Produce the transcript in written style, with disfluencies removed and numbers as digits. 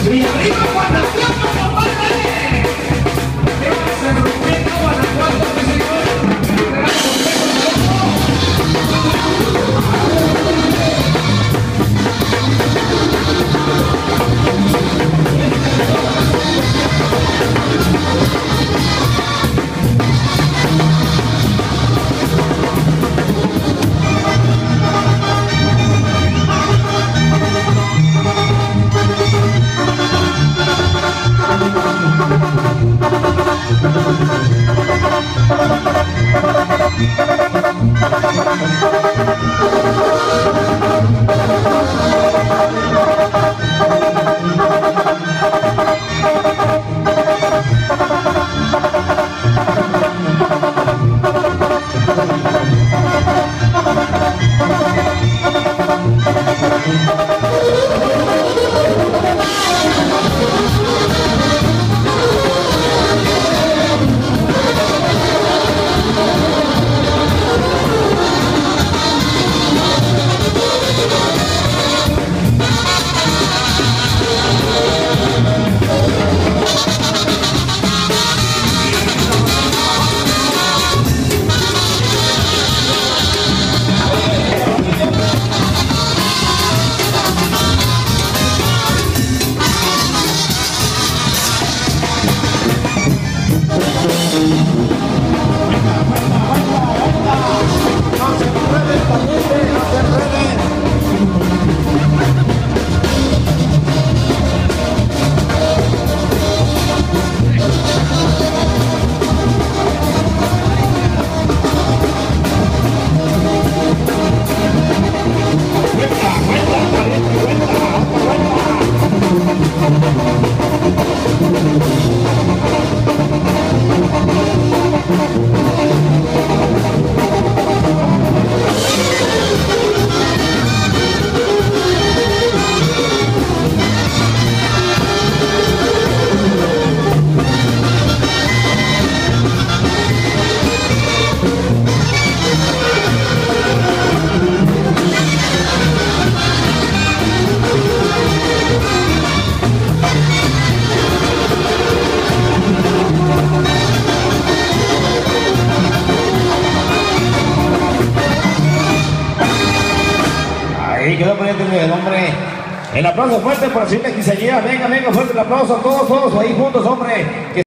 Y arriba Guanajuato, compadre. Déjase rompiendo Guanajuato, mi señor. Ahí quedó pendiente el hombre. El aplauso fuerte para la señorita quinceañera. Venga, venga, fuerte el aplauso a todos ahí juntos, hombre.